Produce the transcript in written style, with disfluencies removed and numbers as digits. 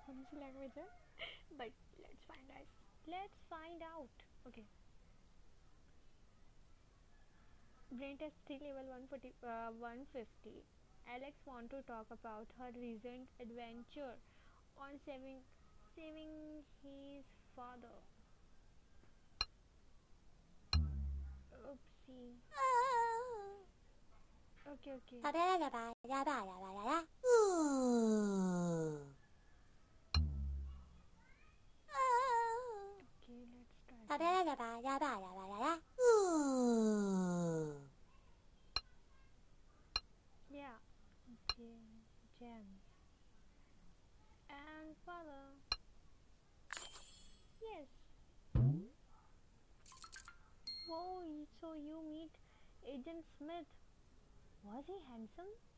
कौन सी लैंग्वेज है but let's find out okay. Brain test 3 level 140 150. Alex want to talk about her recent adventure on saving his father. Oopsie. Okay, okay. Okay, let's try. Yeah. Gems. And father. Yes. Whoa, so you meet Agent Smith. Was he handsome?